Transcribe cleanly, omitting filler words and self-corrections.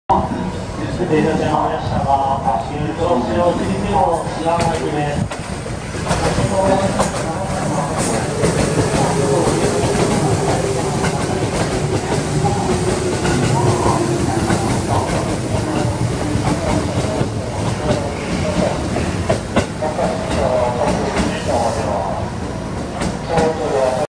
電車に乗りましたが、入場しを次々の知らないです。